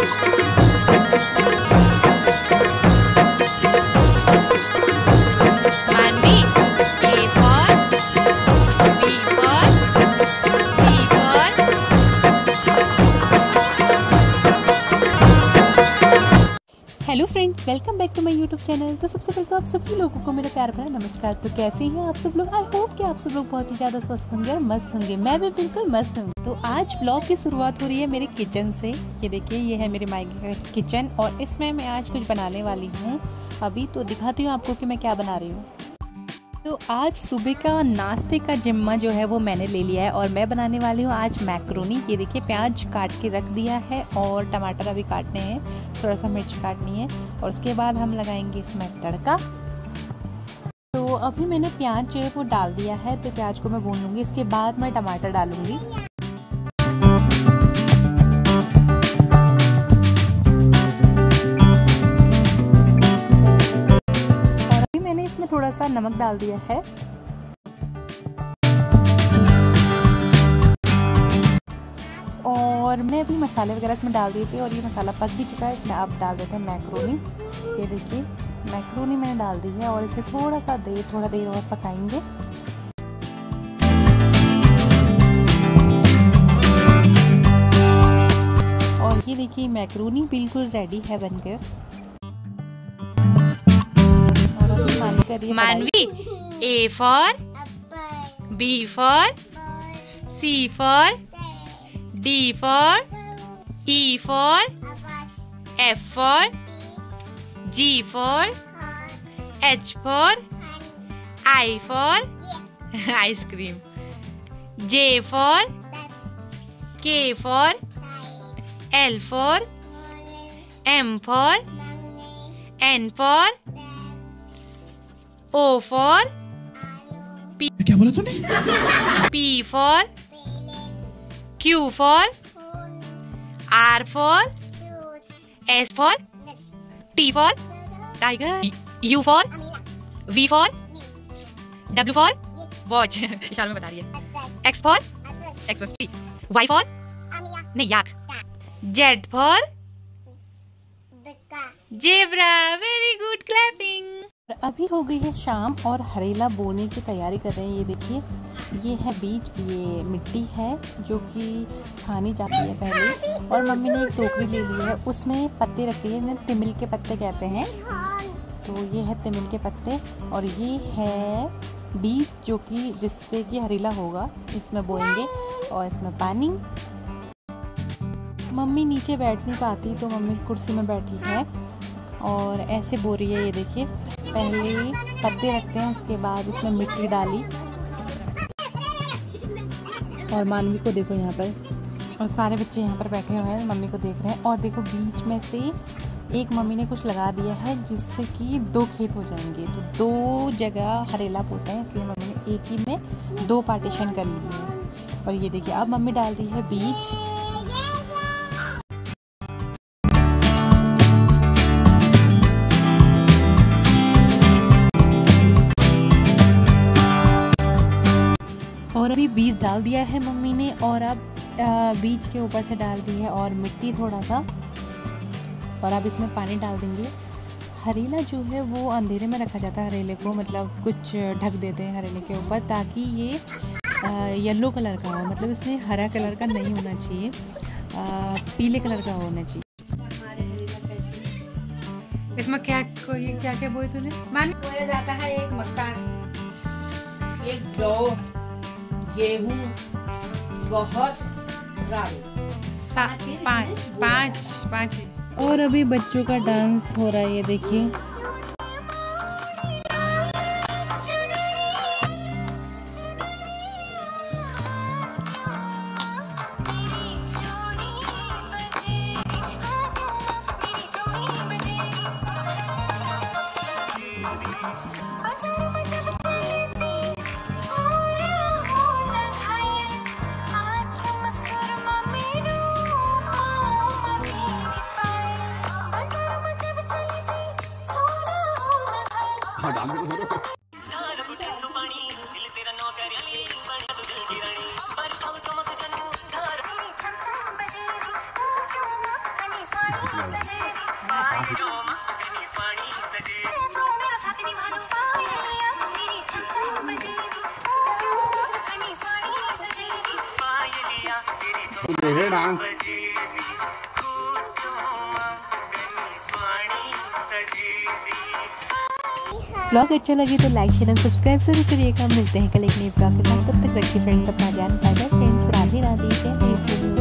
Hello friends, welcome back to my YouTube channel. तो सबसे पहले तो आप सभी लोगों को मेरा प्यार भरा नमस्कार। तो कैसे हैं आप सब लोग? आई होप कि आप सब लोग बहुत ही ज़्यादा स्वस्थ होंगे और मस्त होंगे। मैं भी बिल्कुल मस्त हूँ। तो आज ब्लॉग की शुरुआत हो रही है मेरे किचन से। ये देखिए, ये है मेरे मायके का किचन और इसमें मैं आज कुछ बनाने वाली हूँ। अभी तो दिखाती हूँ आपको कि मैं क्या बना रही हूँ। तो आज सुबह का नाश्ते का जिम्मा जो है वो मैंने ले लिया है और मैं बनाने वाली हूँ आज मैक्रोनी। ये देखिए, प्याज काट के रख दिया है और टमाटर अभी काटने हैं, थोड़ा सा मिर्च काटनी है और उसके बाद हम लगाएंगे इसमें तड़का। तो अभी मैंने प्याज जो है वो डाल दिया है, तो प्याज को मैं भून लूँगी, इसके बाद मैं टमाटर डालूँगी। इसमें थोड़ा सा नमक डाल दिया है और मैं अभी मसाले वगैरह इसमें डाल दिए थे और ये मसाला पक भी चुका है। इसमें अब डाल देते हैं मैक्रोनी। ये देखिए, मैक्रोनी मैंने डाल दी है और इसे थोड़ा देर और पकाएंगे। और ये देखिए, मैक्रोनी बिल्कुल रेडी है बनकर। मानवी, A for B for C for D for E for F for G for H for I for ice cream, J for K for L for M for N for O for P, क्या बोला तूने? P for Q for R for S for T for tiger, U for V for W for watch इशारों में बता रही है, X for Xmas, Y for नहीं yak, Z for zebra। Very good, clapping. अभी हो गई है शाम और हरेला बोने की तैयारी कर रहे हैं। ये देखिए, ये है बीज, ये मिट्टी है जो कि छानी जाती है पहले। और मम्मी ने एक टोकरी ले ली है, उसमें पत्ते रखे हैं, इन्हें तिमिल के पत्ते कहते हैं। तो ये है तिमिल के पत्ते और ये है बीज जो कि जिससे कि हरेला होगा। इसमें बोएंगे और इसमें पानी। मम्मी नीचे बैठ नहीं पाती तो मम्मी कुर्सी में बैठी है और ऐसे बो रही है। ये देखिए, पहले पत्ते रखते हैं, उसके बाद उसमें मिट्टी डाली और मानवी को देखो यहाँ पर, और सारे बच्चे यहाँ पर बैठे हुए हैं, मम्मी को देख रहे हैं। और देखो, बीच में से एक मम्मी ने कुछ लगा दिया है जिससे कि 2 खेत हो जाएंगे। तो 2 जगह हरेला बोते हैं, इसलिए मम्मी ने एक ही में 2 पार्टीशन कर लिए हैं। और ये देखिए, अब मम्मी डाल रही है बीज। और अभी बीज डाल दिया है मम्मी ने और अब बीज के ऊपर से डाल दी है और मिट्टी थोड़ा सा, और अब इसमें पानी डाल देंगे। हरेला जो है वो अंधेरे में रखा जाता है, हरेले को मतलब कुछ ढक देते हैं हरेले के ऊपर ताकि ये येलो कलर का हो, मतलब इसमें हरा कलर का नहीं होना चाहिए, पीले कलर का होना चाहिए। इसमें क्या क्या बोए तूने? बोया जाता है एक मक्का, एक जौ, गेहूं, गहत, राई। पाँच। और अभी बच्चों का डांस हो रहा है, ये देखिए। तेरे डांस ब्लॉग अच्छा लगे तो लाइक शेयर एंड सब्सक्राइब जरूर करिएगा। मिलते हैं कल एक नए ब्लॉग के साथ, तब तक रखिए फ्रेंड्स अपना ध्यान। Bye bye friends, Radhe Radhe, जय